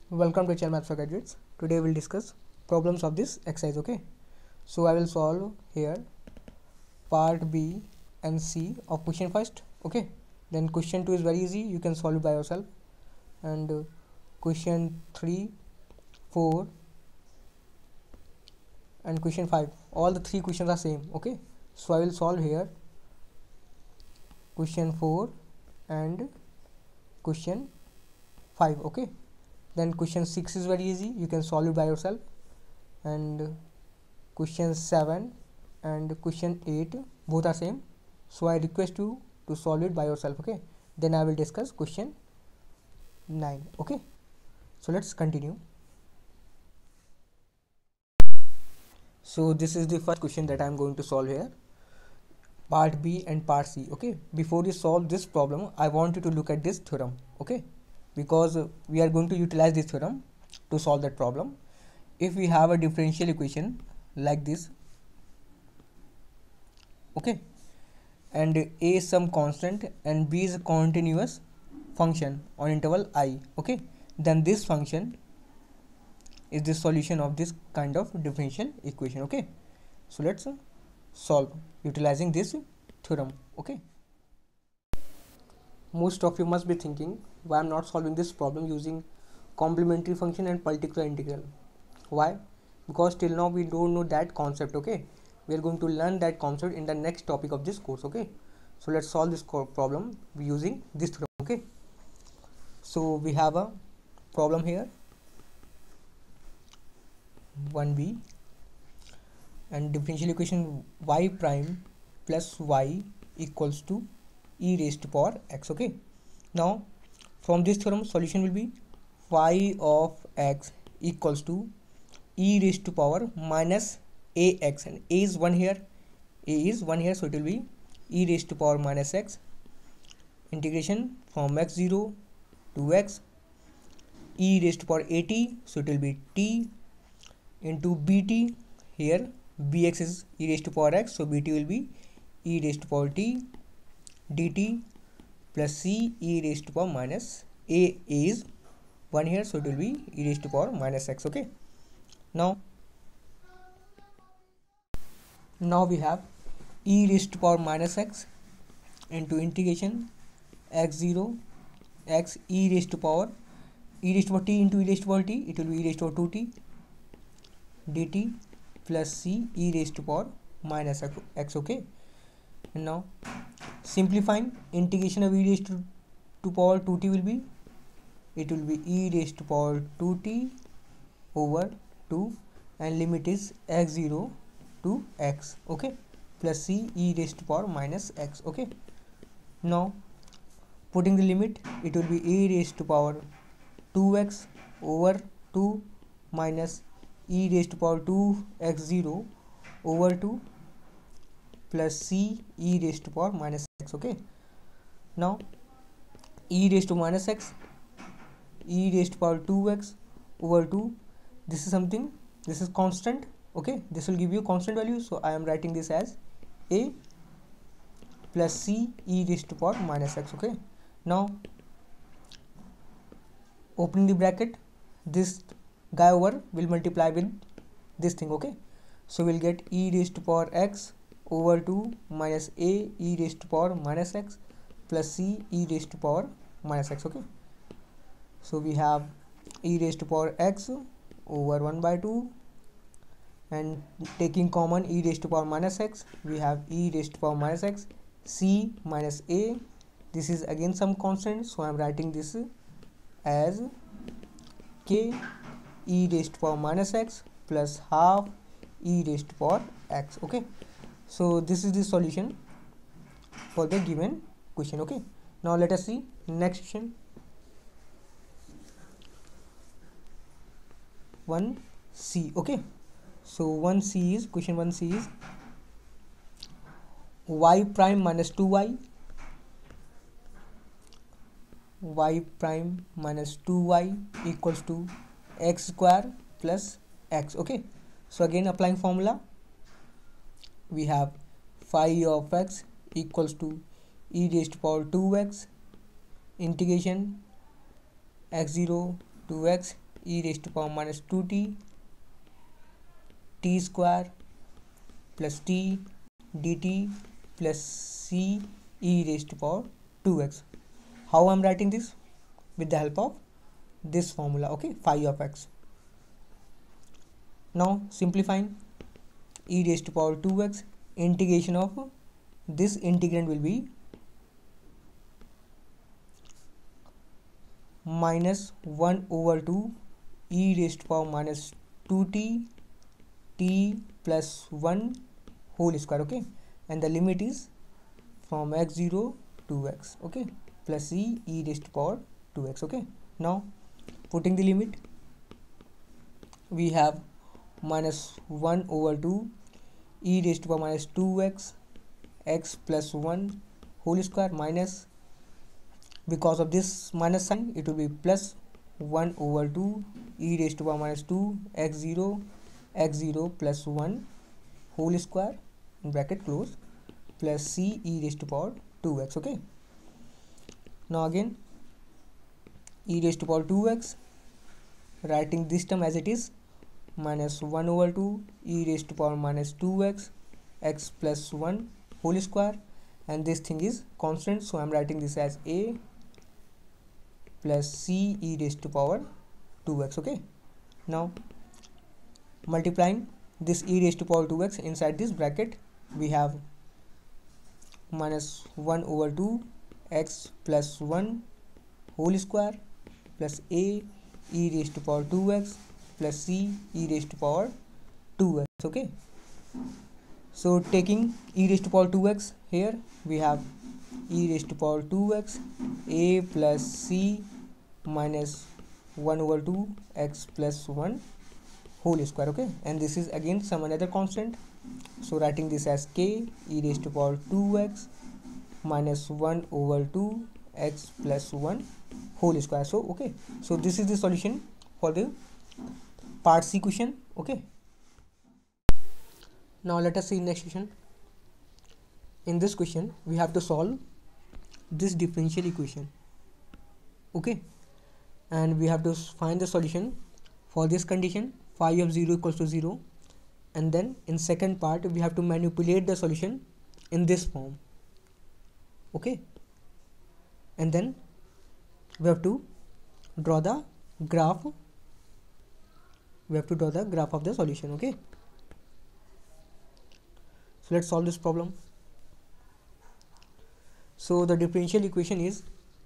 Welcome to Channel Maths for Graduates. Today we'll discuss problems of this exercise. Okay, so I will solve here part B and C of question first. Okay, then question 2 is very easy, you can solve it by yourself, and question 3, 4 and question 5, all the three questions are same. Okay, so I will solve here question 4 and question 5. Okay, then question 6 is very easy, you can solve it by yourself, and question 7 and question 8 both are same, so I request you to solve it by yourself. Okay, then I will discuss question 9. Okay, so let's continue. So this is the first question that I am going to solve here, part B and part C. Okay, before you solve this problem, I want you to look at this theorem. Okay, because we are going to utilize this theorem to solve that problem. If we have a differential equation like this, okay, and a is some constant and b is a continuous function on interval I, okay, then this function is the solution of this kind of differential equation. Okay, so let's solve utilizing this theorem. Okay, most of you must be thinking why I'm not solving this problem using complementary function and particular integral. Why? Because till now we don't know that concept. Okay, we are going to learn that concept in the next topic of this course. Okay, so let's solve this problem using this theorem. Okay, so we have a problem here 1b, and differential equation y prime plus y equals to e raised to power x. Okay, now from this theorem solution will be phi of x equals to e raised to power minus ax, and a is 1 here, so it will be e raised to power minus x, integration from x0 to x, e raised to power at, so it will be t into bt. Here bx is e raised to power x, so bt will be e raised to power t dt plus c e raised to power minus a is 1 here, so it will be e raised to power minus x. Okay, now we have e raised to power minus x into integration x0 x e raised to power t into e raised to power t, it will be e raised to power 2t dt plus c e raised to power minus x. Okay, and now simplifying, integration of e raised to power 2t will be, it will be e raised to power 2t over 2, and limit is x0 to x. Okay, plus c e raised to power minus x. Okay, now putting the limit, it will be e raised to power 2x over 2 minus e raised to power 2x0 over 2 plus c e raised to power minus x. Okay, now e raised to minus x, e raised to power 2x over 2, this is something, this is constant. Okay, this will give you constant value, so I am writing this as a plus c e raised to power minus x. Okay, now opening the bracket, this guy over will multiply with this thing. Okay, so we'll get e raised to power x over 2 minus a e raised to power minus x plus c e raised to power minus x. Okay, so we have e raised to power x over 1 by 2, and taking common e raised to power minus x, we have e raised to power minus x, c minus a, this is again some constant, so I am writing this as k e raised to power minus x plus half e raised to power x. Okay, so this is the solution for the given question. Okay, now let us see next question 1c. Okay, so 1c is, question 1c is y prime minus 2y, y prime minus 2y equals to x square plus x. Okay, so again applying formula, we have phi of x equals to e raised to power 2x integration x0 to x e raised to power minus 2t t square plus t dt plus c e raised to power 2x. How I'm writing this? With the help of this formula, okay, phi of x. Now simplifying, e raised to power 2x, integration of this integrand will be minus 1 over 2 e raised to power minus 2t t plus 1 whole square, okay, and the limit is from x0 to x, okay, plus e raised to power 2x, okay. Now putting the limit, we have minus 1 over 2 e raised to power minus 2x x plus 1 whole square minus, because of this minus sign it will be plus 1 over 2 e raised to power minus 2 x0 plus 1 whole square in bracket close plus c e raised to power 2x, okay. Now again e raised to power 2x, writing this term as it is, minus 1 over 2 e raised to power minus 2x x plus 1 whole square, and this thing is constant, so I'm writing this as a plus c e raised to power 2x, okay. Now multiplying this e raised to power 2x inside this bracket, we have minus 1 over 2 x plus 1 whole square plus a e raised to power 2x plus c e raised to power 2x, okay. So taking e raised to power 2x, here we have e raised to power 2x a plus c minus 1 over 2 x plus 1 whole square, okay, and this is again some another constant, so writing this as k e raised to power 2x minus 1 over 2 x plus 1 whole square. So okay, so this is the solution for the part C question, okay. Now let us see next question. In this question we have to solve this differential equation, okay, and we have to find the solution for this condition phi of 0 equals to 0, and then in second part we have to manipulate the solution in this form, okay, and then we have to draw the graph, of the solution, okay. So let's solve this problem. So the differential equation is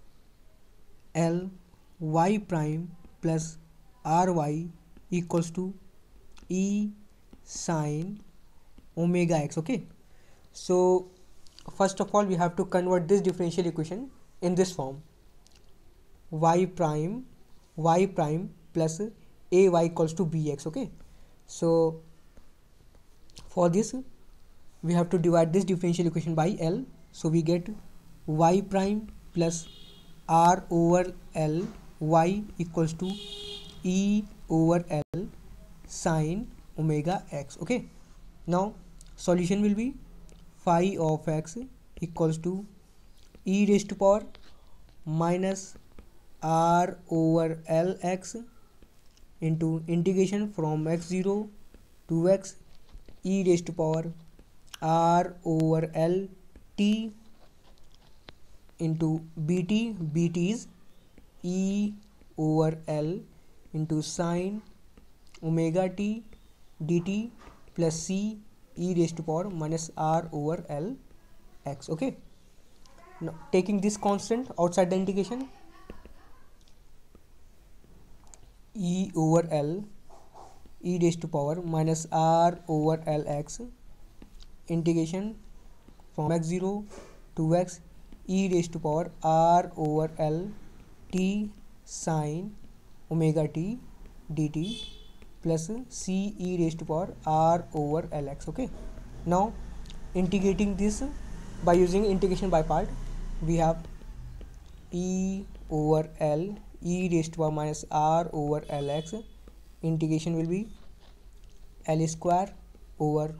L y prime plus ry equals to e sine omega x, okay. So first of all we have to convert this differential equation in this form, y prime plus ay equals to bx, okay. So for this we have to divide this differential equation by L, so we get y prime plus r over L y equals to e over L sine omega x, okay. Now solution will be phi of x equals to e raised to power minus r over L x into integration from x0 to x e raised to power r over L t into bt, is e over L into sine omega t dt plus c e raised to power minus r over L x, okay. Now taking this constant outside the integration, e over L e raised to power minus r over L x integration from x0 to x e raised to power r over L t sine omega t dt plus c e raised to power r over L x, okay. Now integrating this by using integration by part, we have e over L e raised to power minus r over L x, integration will be L square over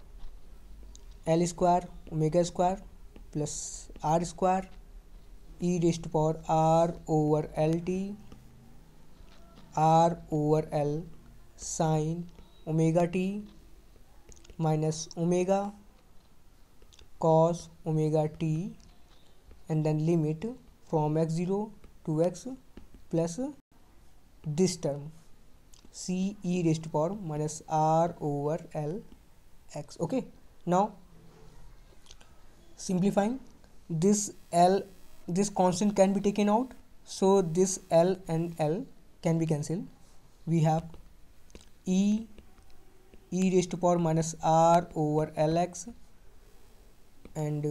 L square omega square plus r square e raised to power r over L t r over l sine omega t minus omega cos omega t, and then limit from x0 to x plus this term c e raised to power minus r over l x. Okay, now simplifying this this constant can be taken out, so this l and l can be cancelled. We have e raised to power minus r over lx, and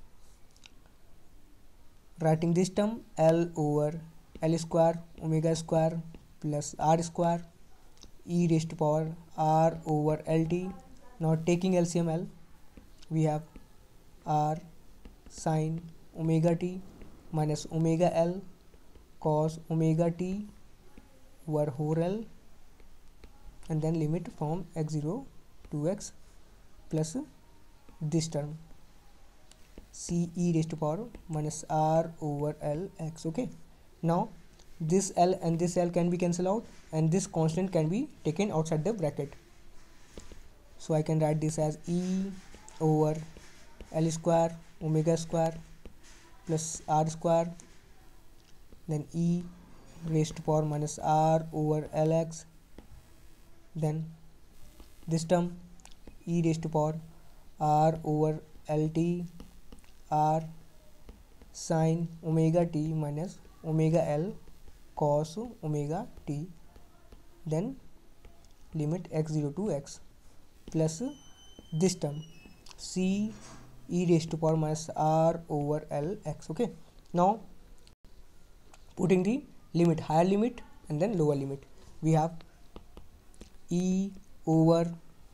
writing this term l over l square omega square plus r square e raised to power r over lt. Now taking LCM l, we have r sine omega t minus omega l cos omega t over whole l, and then limit from x0 to x plus this term c e raised to power minus r over l x. Okay, now this l and this l can be cancelled out, and this constant can be taken outside the bracket. So I can write this as e over l square omega square plus r square, then e raised to power minus r over lx, then this term e raised to power r over lt r sine omega t minus omega l cos omega t, then limit x0 to x plus this term c e raised to power minus r over l x. Okay, now putting the limit, higher limit and then lower limit, we have e over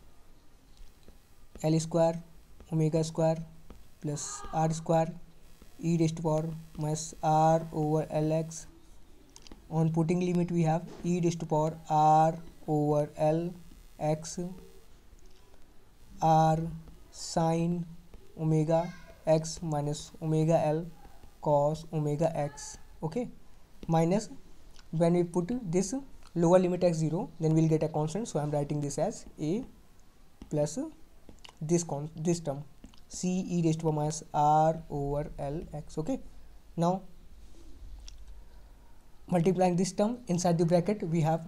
l square omega square plus r square e raised to power minus r over lx. On putting limit, we have e raised to power r over l x r sine omega x minus omega l cos omega x. Okay, minus when we put this lower limit x0, then we'll get a constant, so I'm writing this as a plus this term c e raised to power minus r over l x. Okay, now multiplying this term inside the bracket, we have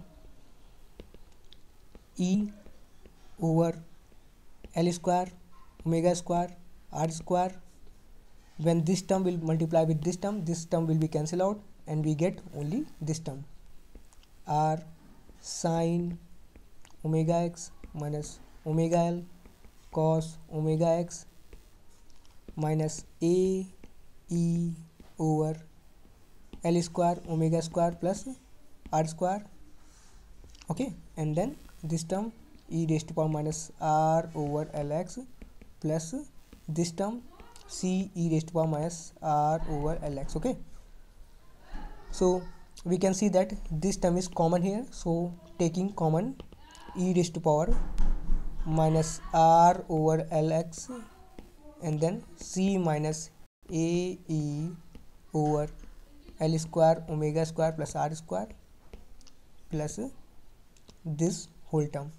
e over l square omega square r square. When this term will multiply with this term will be cancelled out, and we get only this term r sine omega x minus omega l cos omega x minus a e over l square omega square plus r square. Okay, and then this term e raised to power minus r over lx plus this term c e raised to power minus r over lx. Okay, so we can see that this term is common here, so taking common e raised to power minus r over lx, and then c minus a e over l square omega square plus r square plus this whole term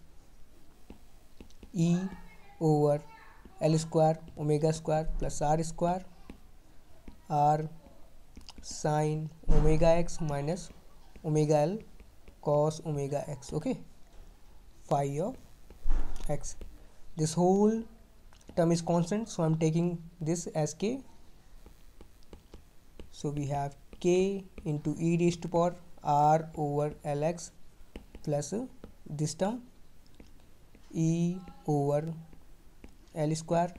e over l square omega square plus r square r sine omega x minus omega l cos omega x. Okay, phi of x. This whole term is constant, so I'm taking this as k. So we have k into e raised to power r over lx plus this term e over l square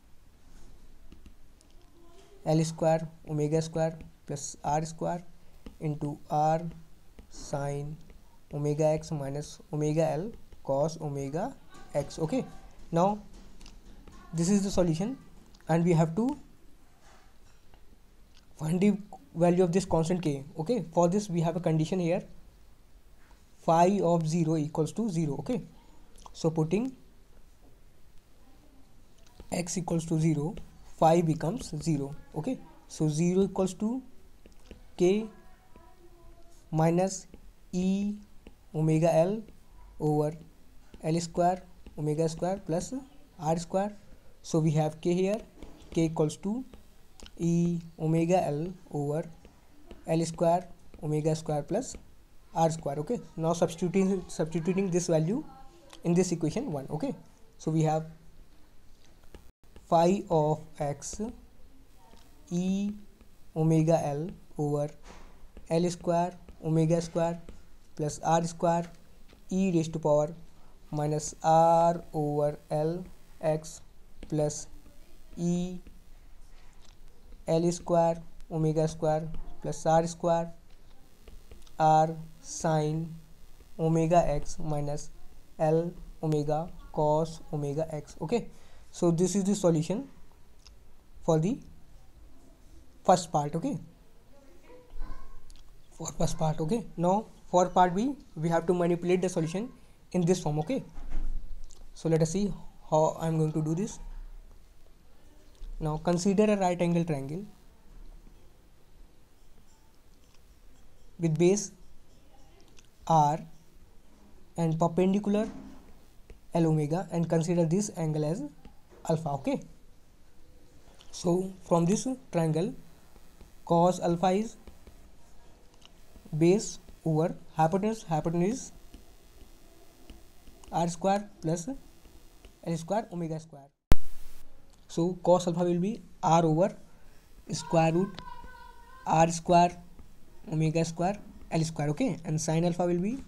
omega square plus r square into r sine omega x minus omega l cos omega x. Okay, now this is the solution, and we have to find the value of this constant k. Okay, for this we have a condition here, phi of 0 equals to 0. Okay, so putting x equals to 0, phi becomes 0. Okay, so 0 equals to k minus e omega L over L square omega square plus R square. So we have K here, K equals to E omega L over L square omega square plus R square. Okay, now substituting this value in this equation 1. Okay, so we have phi of x E omega L over L square omega square plus R square e raised to power minus R over L x plus E L square omega square plus R square R sine omega x minus L omega cos omega x. Okay, so this is the solution for the first part. Okay, for first part. Okay, now for part B we have to manipulate the solution in this form. Okay, so let us see how I am going to do this. Now consider a right angle triangle with base R and perpendicular L omega, and consider this angle as alpha. Okay, so from this triangle cos alpha is base over hypotenuse is R square plus L square omega square. So cos alpha will be R over square root R square omega square L square. Okay, and sin alpha will be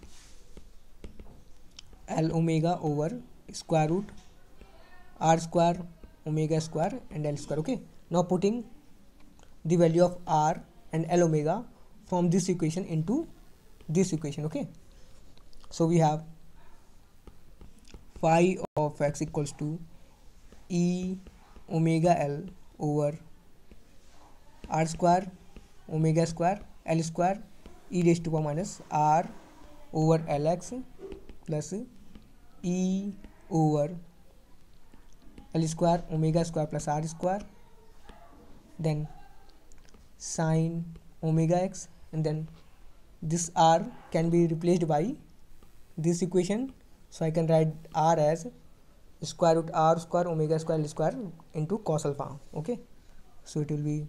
L omega over square root R square omega square and L square. Okay, now putting the value of R and L omega from this equation into this equation. Okay, so we have phi of x equals to E omega L over R square omega square L square e raised to power minus R over Lx plus E over L square omega square plus R square, then sine omega x, and then this R can be replaced by this equation, so I can write R as square root R square omega square L square into cos alpha. Okay, so it will be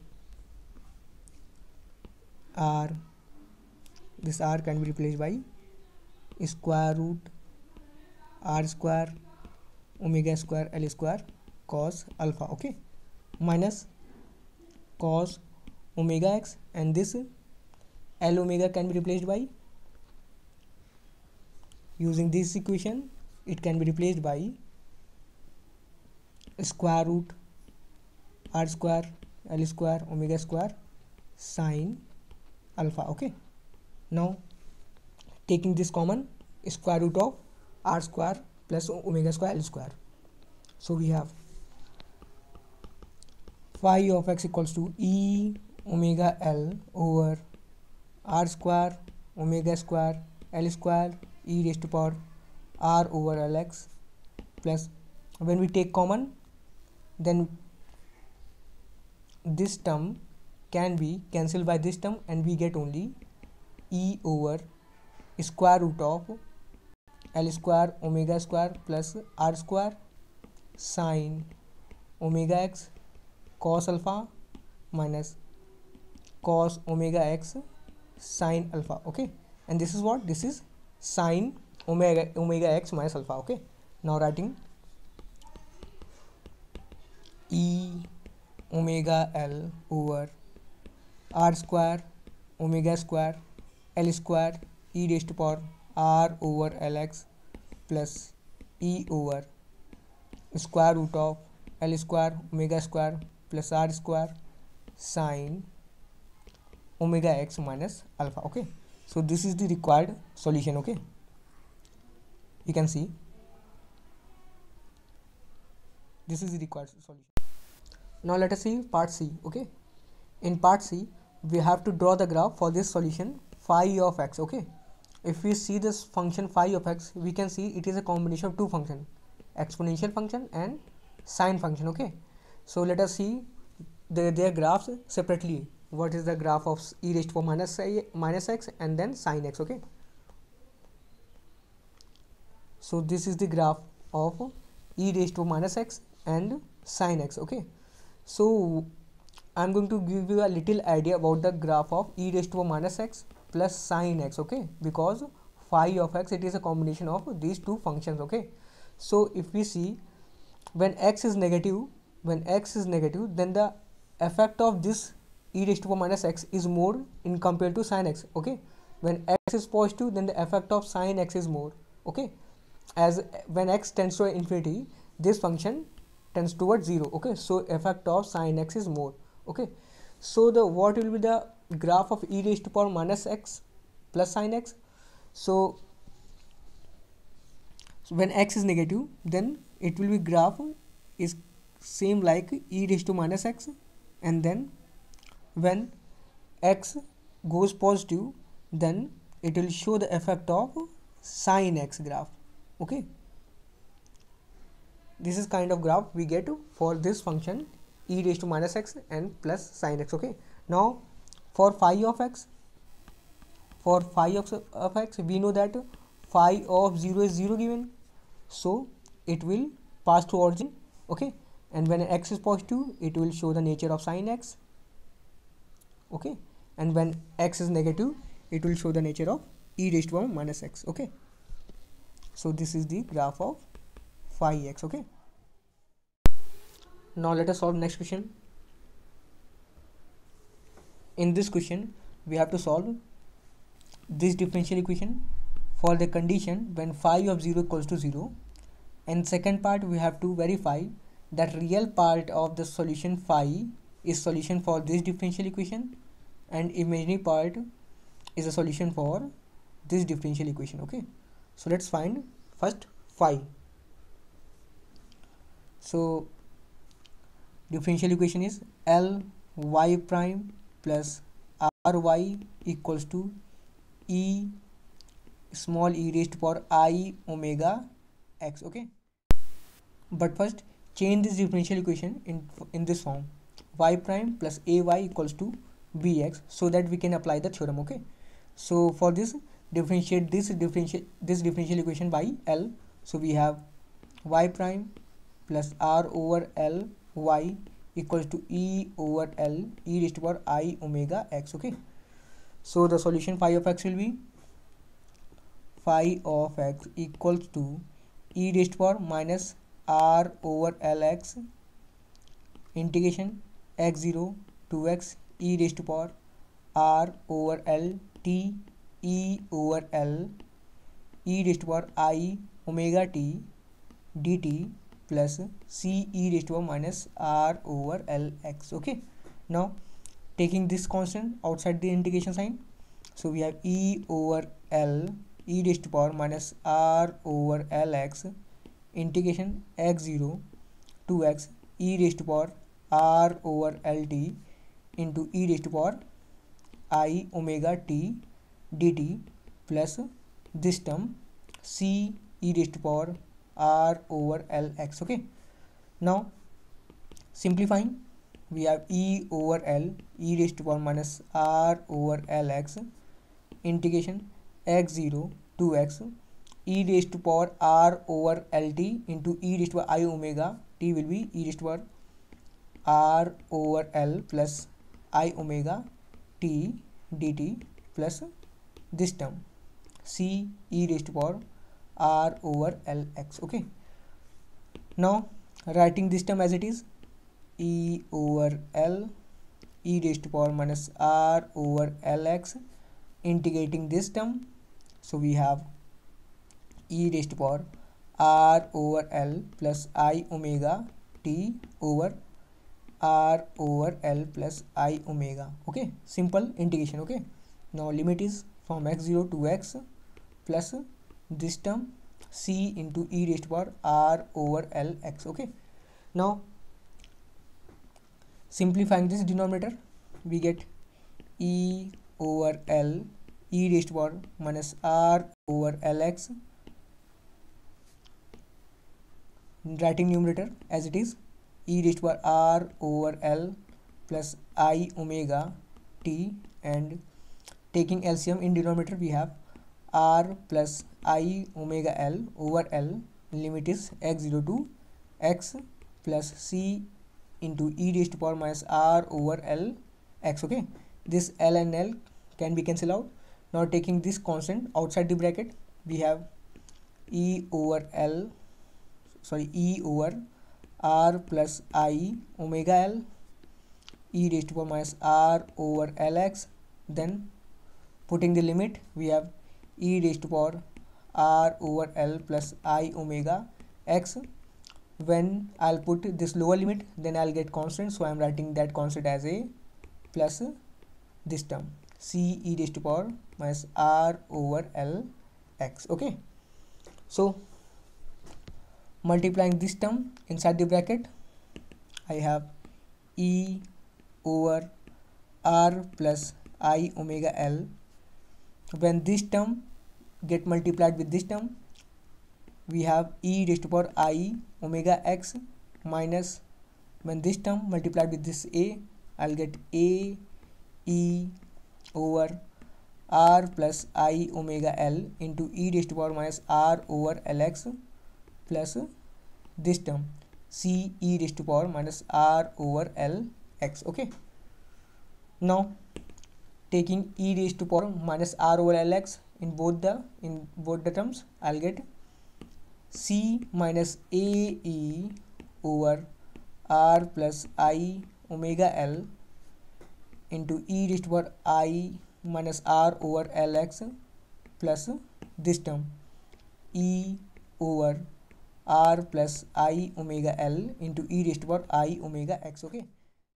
R, this R can be replaced by square root R square omega square L square cos alpha. Okay, minus cos omega x, and this L omega can be replaced by, using this equation it can be replaced by square root R square L square omega square sine alpha. Okay, now taking this common, square root of R square plus omega square L square, so we have phi of x equals to E omega L over R square omega square L square e raised to power R over Lx, plus when we take common, then this term can be cancelled by this term and we get only E over square root of L square omega square plus R square sine omega x cos alpha minus cos omega x sine alpha. Okay, and this is what, this is sine omega x minus alpha. Okay, now writing E omega L over R square omega square L square e raised to power R over Lx plus E over square root of L square omega square plus R square sine omega x minus alpha. Okay, so this is the required solution. Okay, you can see this is the required solution. Now let us see part C. Okay, in part C we have to draw the graph for this solution phi of x. Okay, if we see this function phi of x, we can see it is a combination of two functions, exponential function and sine function. Okay, so let us see their graphs separately. What is the graph of e raised to power minus x and then sine x. Okay, So this is the graph of e raised to minus x and sin x. Okay, so I'm going to give you a little idea about the graph of e raised to minus x plus sin x. Okay, because phi of x, it is a combination of these two functions. Okay, so if we see, when x is negative, then the effect of this e raised to minus x is more in compared to sin x. Okay, when x is positive, then the effect of sin x is more. Okay, as when x tends to infinity, this function tends towards 0. Okay, so effect of sin x is more. Okay, so the what will be the graph of e raised to power minus x plus sin x? So when x is negative, then it will be graph is same like e raised to minus x, and then when x goes positive, then it will show the effect of sin x graph. Okay, this is kind of graph we get for this function e raised to minus x and plus sin x. Okay, now for phi of x, we know that phi of 0 is 0 given, so it will pass to origin. Okay, and when x is positive, it will show the nature of sin x. Okay, and when x is negative, it will show the nature of e raised to minus x. Okay, so this is the graph of phi x. Okay, now let us solve next question. In this question, we have to solve this differential equation for the condition when phi of 0 equals to 0, and second part we have to verify that real part of the solution phi is solution for this differential equation, and imaginary part is a solution for this differential equation. Okay, so let's find first phi. So differential equation is L y prime plus ry equals to e small e raised to power I omega x. Okay, but first change this differential equation in this form, y prime plus ay equals to bx, so that we can apply the theorem. Okay, so for this, differentiate this differential equation by L. So we have y prime plus r over L y equals to e over L e raised to power I omega x. Okay, so the solution phi of x will be phi of x equals to e raised to power minus r over Lx integration x0 to x e raised to power r over L t e over L e raised to power I omega t dt plus c e raised to power minus r over Lx. Okay, now taking this constant outside the integration sign, so we have e over L e raised to power minus r over Lx integration x0 to x e raised to power r over Lt into e raised to power I omega t dt plus this term c e raised to power r over Lx. Okay, now simplifying, we have e over L e raised to power minus r over Lx integration x0 to x e raised to power r over Lt into e raised to power I omega t will be e raised to power r over L plus I omega t dt plus this term c e raised to power r over Lx. Okay, now writing this term as it is, e over L e raised to power minus r over Lx integrating this term, so we have e raised to power r over L plus I omega t over r over L plus I omega. Okay, simple integration. Okay, now limit is from x0 to x plus this term c into e raised to power r over Lx. Okay, now simplifying this denominator, we get e over L e raised to power minus r over Lx, writing numerator as it is e raised to power r over L plus I omega t, and taking LCM in denominator, we have r plus I omega L over L, limit is x0 to x plus c into e raised to power minus r over L x. Okay, this L and L can be cancelled out. Now taking this constant outside the bracket, we have e over r plus I omega L e raised to power minus r over Lx. Then putting the limit, we have e raised to power r over L plus I omega x. When I'll put this lower limit, then I'll get constant, so I'm writing that constant as a plus this term c e raised to power minus r over L x. Okay, so multiplying this term inside the bracket, I have e over r plus I omega L. When this term get multiplied with this term, we have e raised to power I omega x minus, when this term multiplied with this a, I'll get a e over r plus I omega L into e raised to power minus r over Lx plus this term c e raised to power minus r over L x. Okay, now taking e raised to power minus r over Lx in both the terms, I'll get c minus a e over r plus I omega L into e raised to power I minus r over Lx plus this term e over r plus I omega L into e raised to power I omega x. Okay,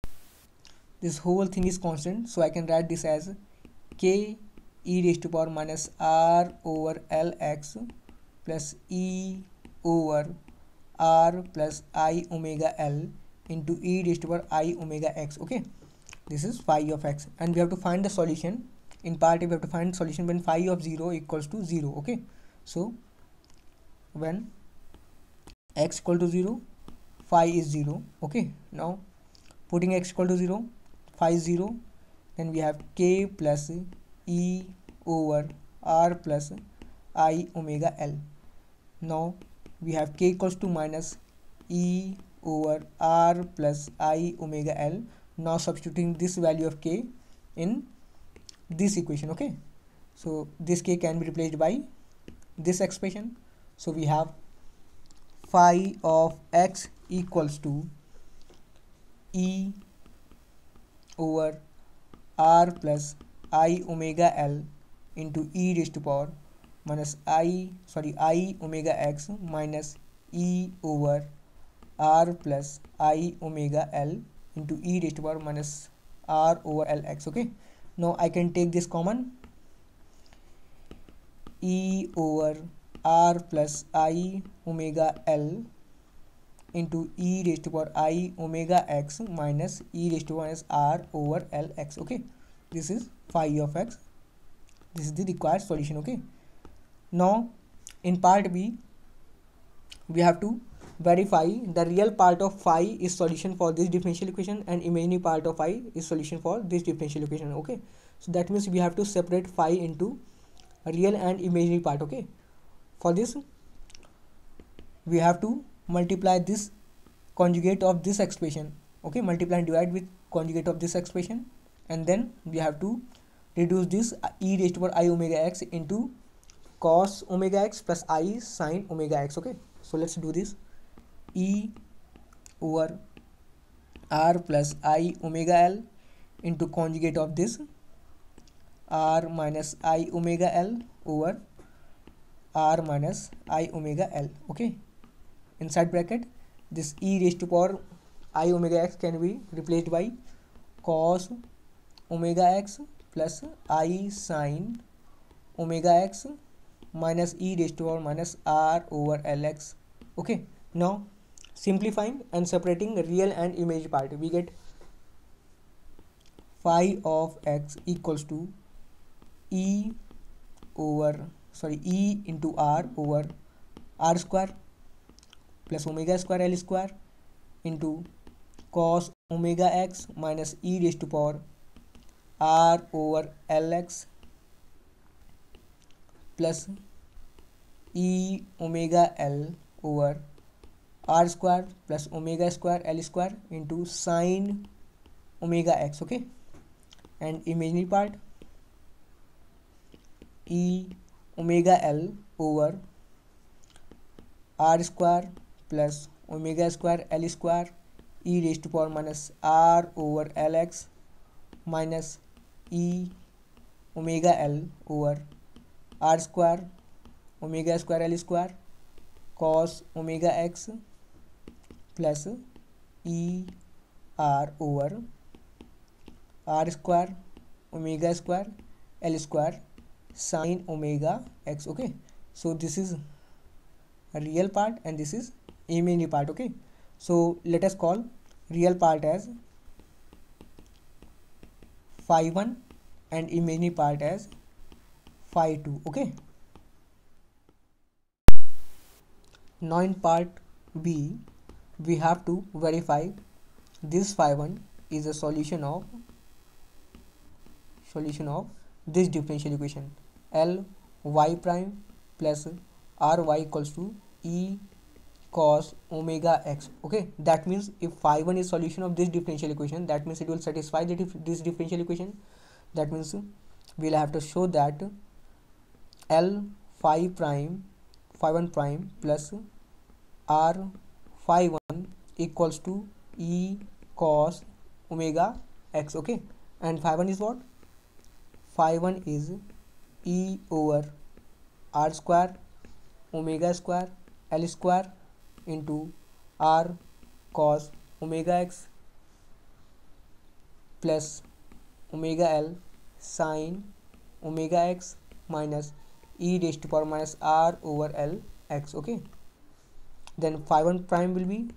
this whole thing is constant, so I can write this as k e raised to power minus r over Lx plus e over r plus I omega L into e raised to power I omega x. Okay, this is phi of x, and we have to find the solution. In part A, we have to find solution when phi of 0 equals to 0. Okay, so when x equal to 0, phi is 0. Okay, now putting x equal to 0, phi is 0, then we have k plus e over r plus I omega L. Now we have k equals to minus e over r plus I omega L. Now substituting this value of k in this equation. Okay, so this k can be replaced by this expression. So we have phi of x equals to e over r plus I omega L into e raised to power minus I omega x minus e over r plus I omega L into e raised to power minus r over Lx. Okay, now I can take this common, e over r plus I omega L into e raised to power I omega x minus e raised to power minus r over Lx. Okay, this is phi of x. This is the required solution. Okay, now in part B, we have to verify the real part of phi is solution for this differential equation and imaginary part of phi is solution for this differential equation. Okay, so that means we have to separate phi into real and imaginary part. Okay, for this we have to multiply this conjugate of this expression. Okay, multiply and divide with conjugate of this expression, and then we have to reduce this e raised to power I omega x into cos omega x plus I sin omega x. Okay, so let's do this. E over r plus I omega L into conjugate of this r minus I omega L over r minus I omega L. Okay, inside bracket, this e raised to power I omega x can be replaced by cos omega x plus I sin omega x minus e raised to power minus r over Lx. Okay, now simplifying and separating real and imaginary part, we get phi of x equals to e into r over r square plus omega square L square into cos omega x minus e raised to power r over Lx plus e omega L over r square plus omega square L square into sine omega x, okay, and imaginary part e omega L over r square plus omega square L square e raised to power minus r over Lx minus e omega L over r square omega square L square cos omega x plus e r over r square omega square L square sine omega x, okay. So this is a real part and this is imaginary part, okay. So let us call real part as phi 1 and imaginary part as phi 2, okay. Now in part B we have to verify this phi 1 is a solution of this differential equation L y prime plus r y equals to e cos omega x, okay. That means if phi 1 is solution of this differential equation, that means it will satisfy this differential equation. That means we'll have to show that L phi 1 prime plus r phi 1 equals to e cos omega x, okay. And phi 1 is what? Phi 1 is e over r square omega square L square into r cos omega x plus omega L sine omega x minus e raised to power minus r over L x, okay. Then phi 1 prime will be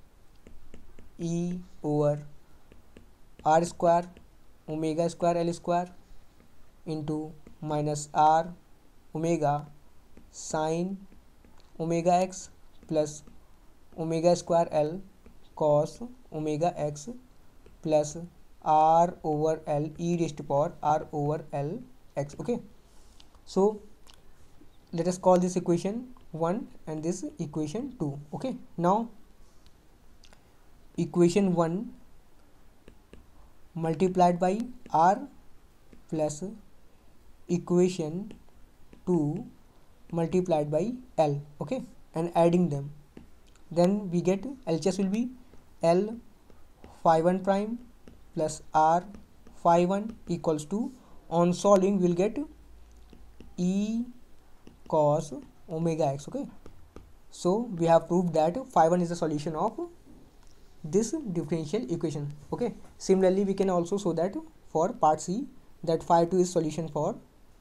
e over r square omega square L square into minus r omega sine omega x plus omega square L cos omega x plus r over L e raised to power r over L x, okay. So let us call this equation 1 and this equation 2, okay. Now equation 1 multiplied by r plus equation 2 multiplied by L, okay, and adding them, then we get LHS will be L phi 1 prime plus r phi 1 equals to, on solving we'll get e cos omega x, okay. So we have proved that phi 1 is the solution of this differential equation, okay. Similarly we can also show that for part C that phi 2 is solution for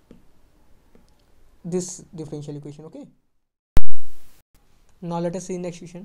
this differential equation, okay. Now let us see next question.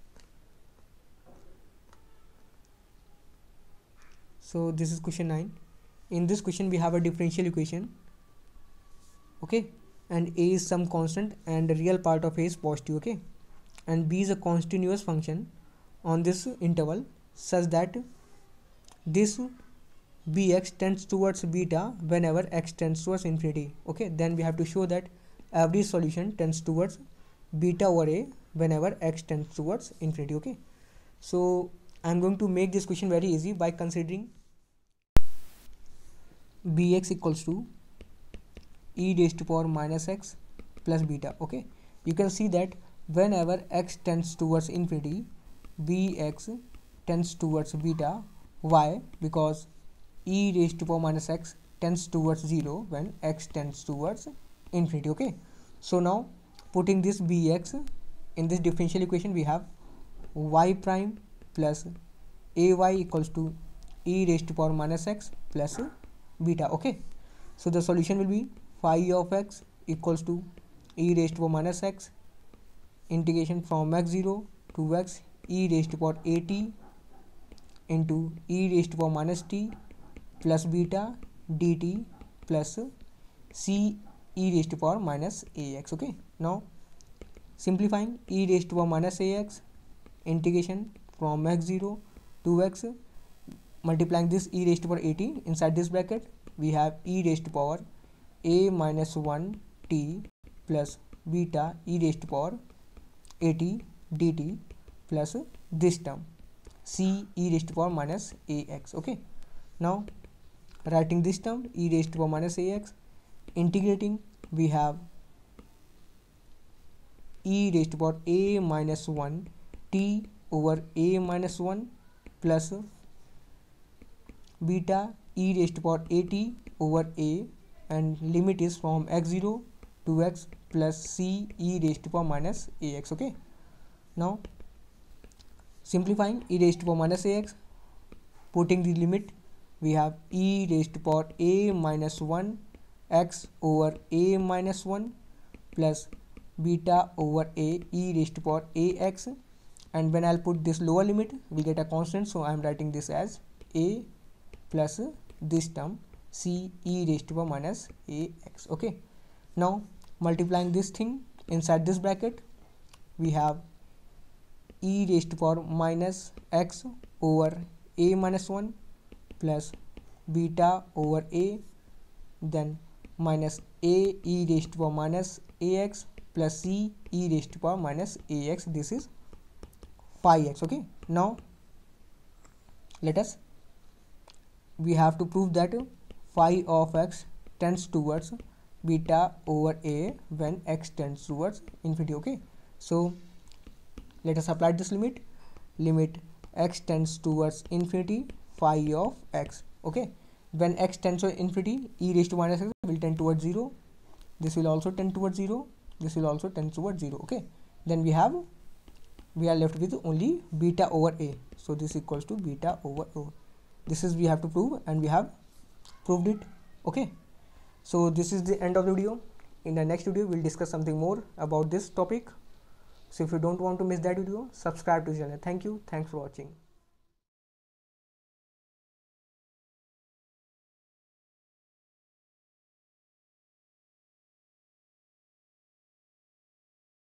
So this is question 9. In this question we have a differential equation, okay, and a is some constant and the real part of a is positive, okay, and b is a continuous function on this interval such that this bx tends towards beta whenever x tends towards infinity, okay. Then we have to show that every solution tends towards beta over a whenever x tends towards infinity, okay. So I'm going to make this question very easy by considering bx equals to e raised to power minus x plus beta, okay. You can see that whenever x tends towards infinity, bx tends towards beta. Why? Because e raised to power minus x tends towards 0 when x tends towards infinity, okay. So now putting this bx in this differential equation, we have y prime plus ay equals to e raised to power minus x plus beta, okay. So the solution will be phi of x equals to e raised to power minus x integration from x0 to x e raised to power at into e raised to power minus t plus beta dt plus c e raised to power minus ax, okay. Now simplifying e raised to power minus ax integration from x0 to x, multiplying this e raised to power at inside this bracket, we have e raised to power a minus 1 t plus beta e raised to power at dt plus this term c e raised to power minus ax. Okay, now writing this term e raised to power minus ax, integrating, we have e raised to power a minus 1 t over a minus 1 plus beta e raised to power at over a, and limit is from x0 to x plus c e raised to power minus ax. Okay, now simplifying e raised to power minus ax, putting the limit, we have e raised to power a minus 1 x over a minus 1 plus beta over a e raised to power ax, and when I'll put this lower limit we get a constant, so I'm writing this as a plus this term c e raised to power minus ax. Okay, now multiplying this thing inside this bracket, we have e raised to power minus x over a minus 1 plus beta over a, then minus a e raised to power minus ax plus c e raised to power minus ax, this is pi x. Okay, now we have to prove that phi of x tends towards beta over a when x tends towards infinity. Okay, so let us apply this limit x tends towards infinity phi of x. Okay, when x tends to infinity, e raised to minus x will tend towards 0, this will also tend towards 0, this will also tend towards 0. Okay, then we are left with only beta over a, so this equals to beta over o. This is we have to prove, and we have proved it. Okay, so this is the end of the video. In the next video we'll discuss something more about this topic, so if you don't want to miss that video, subscribe to the channel. Thank you, thanks for watching.